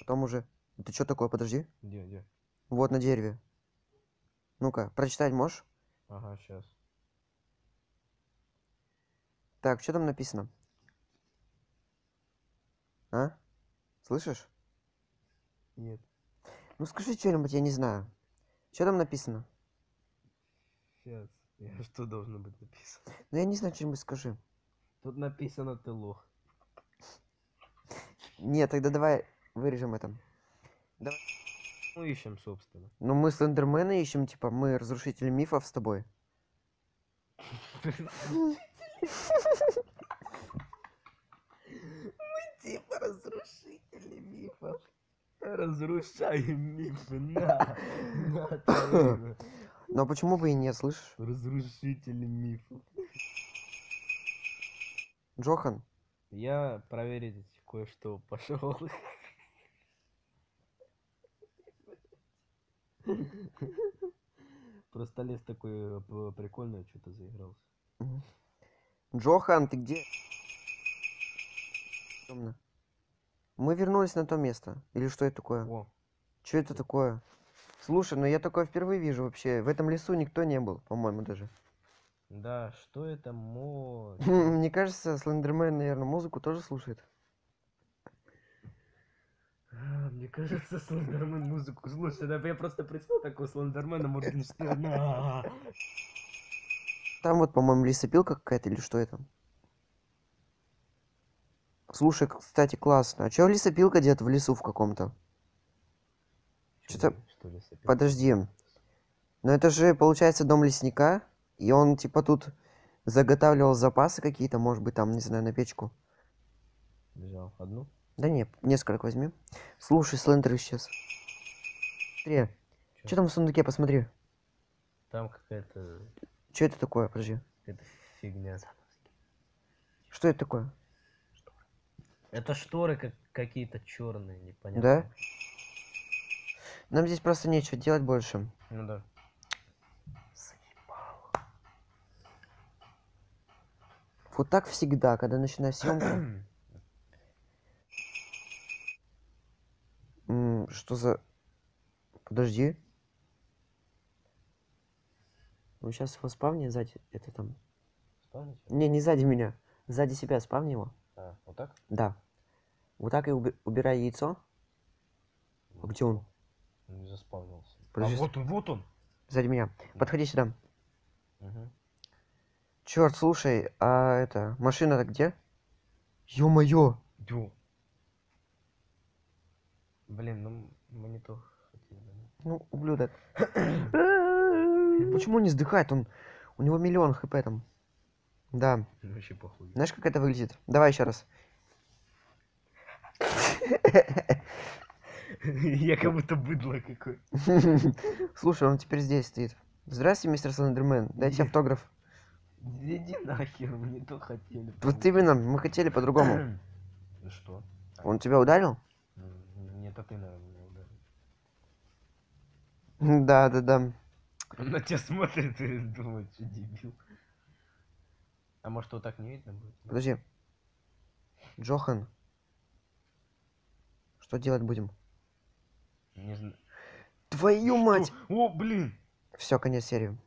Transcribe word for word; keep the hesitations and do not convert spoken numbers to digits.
Там уже... Это что такое? Подожди. Где, где? Вот на дереве. Ну-ка, прочитать можешь? Ага, сейчас. Так, что там написано? А? Слышишь? Нет. Ну скажи что-нибудь, я не знаю. Что там написано? Сейчас. Я что должно быть написано? Ну я не знаю, что-нибудь скажи. Тут написано ты лох. Нет, тогда давай вырежем это. Давай. Ну ищем, собственно. Ну мы слендермена ищем, типа, мы разрушители мифов с тобой. Типа разрушители мифов. Разрушаем мифы, на, на, твою. Но почему бы и нет, слышишь? Разрушители мифов. Джохан, Я проверить кое-что пошел. Просто лес такой э, прикольный, что-то заигрался. Мгм. Джохан, ты где? Темно. Мы вернулись на то место. Или что это такое? О, Что это такое? Слушай, ну я такое впервые вижу вообще. В этом лесу никто не был, по-моему, даже. да, что это мо... Мне кажется, Слендермен, наверное, музыку тоже слушает. А, мне кажется, Слендермен музыку слушает. Да, я просто представил такого Слендермена Моргенштерна. Там вот, по-моему, лесопилка какая-то или что это? Слушай, кстати, классно. А чё лесопилка где-то в лесу в каком-то? Что-то... Что ли, сопел? Подожди. Но это же, получается, дом лесника. И он, типа, тут заготавливал запасы какие-то, может быть, там, не знаю, на печку. Взял одну? Да не, несколько возьми. Слушай, Слендер исчез. Смотри. Чё? Что там в сундуке, посмотри. Там какая-то... Что это такое, подожди. Какая-то фигня. Что это такое? Это шторы как какие-то черные, непонятно. Да? Нам здесь просто нечего делать больше. Ну да. Вот так всегда, когда начинаю съемку. М, Что за... Подожди. Ну сейчас его спавни сзади. Это там... Спавните? Не, не сзади меня. Сзади себя спавни его. А, вот так? Да. Вот так и уби- убирай яйцо. А где он? Он не заспавнился. Подожди. А вот он, вот он! Сзади меня. Подходи сюда. Угу. Черт, слушай, а это... Машина-то где? Ё-моё! Дё. Блин, ну мы не то хотели. Ну, ублюдок. Почему он не сдыхает? Он... У него миллион хп там. Да. Вообще похуй. Знаешь, как это выглядит? Давай еще раз. Я как будто быдло какой. Слушай, он теперь здесь стоит. Здравствуйте, мистер Слендермен. Дайте автограф. Иди нахер, мы не то хотели. Вот именно, мы хотели по-другому. Ну что? Он тебя ударил? Нет, а ты, наверное, меня ударил. Да, да, да. Он на тебя смотрит и думает, что дебил. А может, вот так не видно будет? Подожди. Джохан. Что делать будем? Не знаю. Твою мать! О, блин! Все, конец серии.